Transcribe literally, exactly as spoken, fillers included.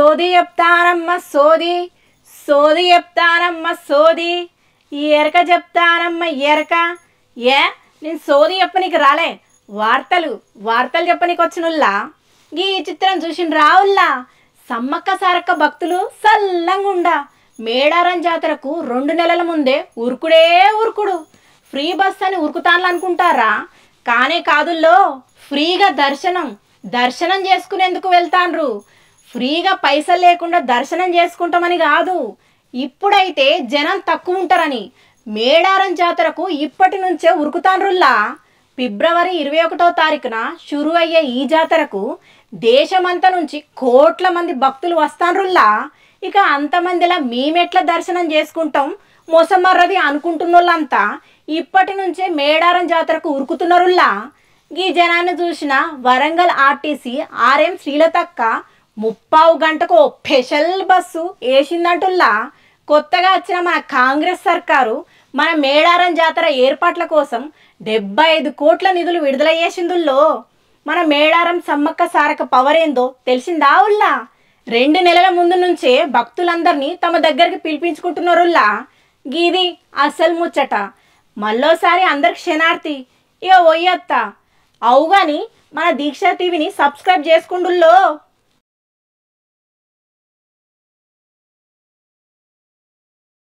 సోది చెప్తానమ్మ సోది సోది చెప్తానమ్మ సోది ఎరక చెప్తానమ్మ ఎరక ఏ నేను సోది చెప్పనీకి రాలే వార్తలు వార్తలు చెప్పనీకి వచ్చినుల్లా ఈ చిత్రం చూసిన రావుల్లా సమ్మక్క సారక్క భక్తులు సల్లంగుండా మేడారం జాతరకు రెండు నెలల ముందే ఉరుకుడే ఉరుకుడు ఫ్రీ బస్ అని ఉరుకుతాన్లు అనుకుంటారా కానే కాదుల్లో ఫ్రీగా దర్శనం దర్శనం చేసుకునేందుకు వెళ్తాన్రు ఫ్రీగా పైసలు లేకుండా దర్శనం చేసుకుంటామని కాదు ఇప్పుడైతే జనం తక్కువ ఉంటారని మేడారం జాతరకు ఇప్పటి నుంచే ఉరుకుతాన్రుల్లా ఫిబ్రవరి ఇరవై ఒకటో తారీఖున షురు అయ్యే ఈ జాతరకు దేశమంతా నుంచి కోట్ల మంది భక్తులు వస్తాన్రుల్లా ఇక అంతమందిలా మేమెట్లా దర్శనం చేసుకుంటాం మోసమర్రది అనుకుంటున్నోళ్ళంతా ఇప్పటి నుంచే మేడారం జాతరకు ఉరుకుతున్నారుల్లా ఈ జనాన్ని చూసిన వరంగల్ ఆర్టీసీ ఆర్ఎం శ్రీలతక్క ముప్పావు గంటకు స్పెషల్ బస్సు వేసిందంటుల్లా కొత్తగా వచ్చిన మన కాంగ్రెస్ సర్కారు మన మేడారం జాతర ఏర్పాట్ల కోసం డెబ్బై ఐదు కోట్ల నిధులు విడుదల చేసిందుల్లో మన మేడారం సమ్మక్క సారక పవర్ ఏందో తెలిసిందా ఉల్లా రెండు నెలల ముందు నుంచే భక్తులందరినీ తమ దగ్గరికి పిలిపించుకుంటున్నారుల్లా గీది అసలు ముచ్చట మళ్ళోసారి అందరికి క్షణార్థి ఇక ఒయ్యత్త అవుగాని మన దీక్ష టీవీని సబ్స్క్రైబ్ చేసుకుంటుల్లో.